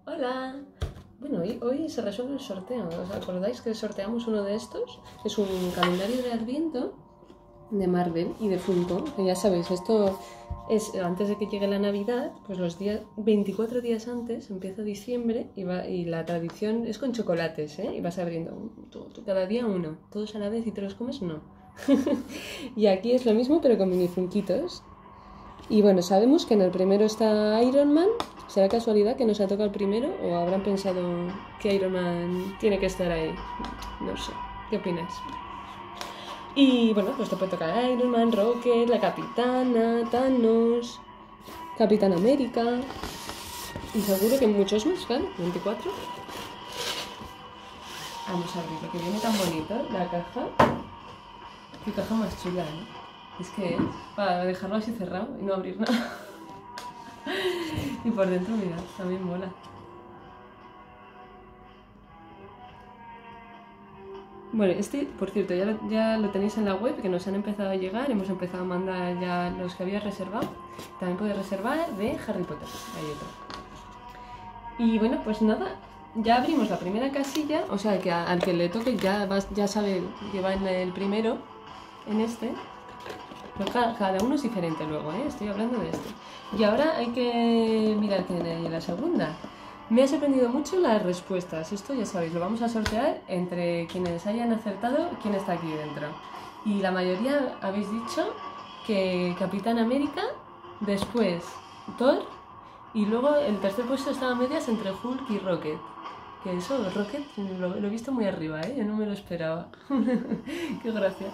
Hola. Bueno, hoy se resuelve el sorteo. ¿Os acordáis que sorteamos uno de estos? Es un calendario de Adviento de Marvel y de Funko, que ya sabéis, esto es antes de que llegue la Navidad, pues los días 24 días antes empieza diciembre y la tradición es con chocolates, ¿eh? Y vas abriendo tú cada día uno, todos a la vez y te los comes, no. Y aquí es lo mismo pero con mini funquitos. Y bueno, sabemos que en el primero está Iron Man. ¿Será casualidad que nos ha tocado el primero o habrán pensado que Iron Man tiene que estar ahí? No sé, ¿qué opinas? Y bueno, pues te puede tocar Iron Man, Rocket, la Capitana, Thanos, Capitán América y seguro que muchos más, claro, 24. Vamos a abrirlo, que viene tan bonito la caja. Qué caja más chula, ¿eh? Es que es para dejarlo así cerrado y no abrir nada. Y por dentro, mira, también mola. Bueno, este, por cierto, ya lo tenéis en la web, que nos han empezado a llegar, hemos empezado a mandar ya los que había reservado. También podéis reservar de Harry Potter, hay otro. Y bueno, pues nada, ya abrimos la primera casilla, o sea que al que le toque ya sabe que va en el primero, en este. Pero cada uno es diferente luego, ¿eh? Estoy hablando de este. Y ahora hay que mirar que en la segunda. Me ha sorprendido mucho las respuestas. Esto ya sabéis, lo vamos a sortear entre quienes hayan acertado quién está aquí dentro. Y la mayoría habéis dicho que Capitán América, después Thor, y luego el tercer puesto estaba a medias entre Hulk y Rocket. Que eso, Rocket, lo he visto muy arriba, ¿eh? Yo no me lo esperaba. Qué gracia.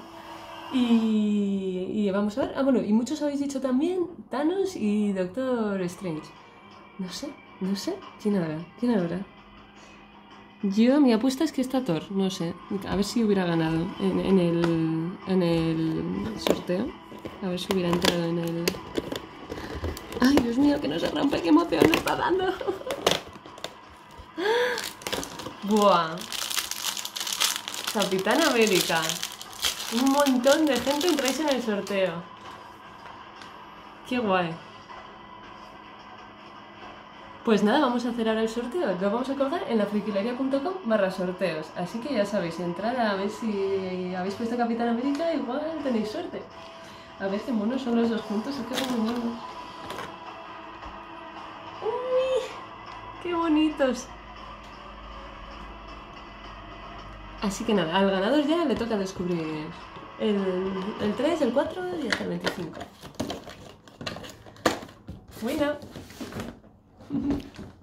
Y vamos a ver. Ah, bueno, y muchos habéis dicho también Thanos y Doctor Strange. No sé. ¿Quién habrá? Mi apuesta es que está Thor, no sé. A ver si hubiera ganado en el sorteo. A ver si hubiera entrado en el... ¡Ay, Dios mío, que no se rompe! ¡Qué emoción me está dando! ¡Buah! Capitán América. Un montón de gente entráis en el sorteo. ¡Qué guay! Pues nada, vamos a hacer ahora el sorteo. Lo vamos a colgar en lafriquileria.com/sorteos. Así que ya sabéis, entrar a ver si habéis puesto Capitán América, igual tenéis suerte. A ver qué monos son los dos juntos, es que son muy monos. ¡Uy! ¡Qué bonitos! Así que nada, al ganador ya le toca descubrir el 3, el 4 y hasta el 25. Bueno.